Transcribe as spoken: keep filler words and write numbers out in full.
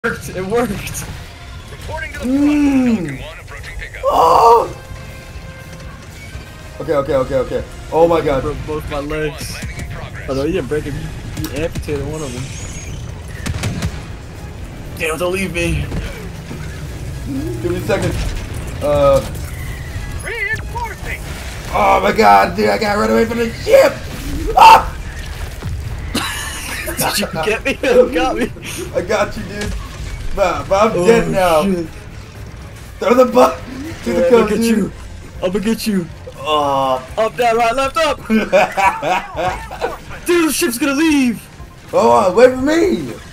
worked. It worked. Reporting to the Mm. front. One approaching pickup. Oh! Okay, okay, okay, okay. Oh my god. Broke both my legs. Landing in progress. Oh no, you didn't break him. You, you amputated one of them. Damn, don't leave me. Give me a second. Uh. Reinforcing. Oh my god, dude, I gotta run away from the ship! Ah! Did you get me? You got me. I got you, dude. But, but I'm Oh, dead now. shit. Throw the butt to the Yeah, I'm coast, gonna get dude. you. I'm gonna get you. Oh. Up, down, right, left, up. Dude, the ship's gonna leave. Oh, wait for me.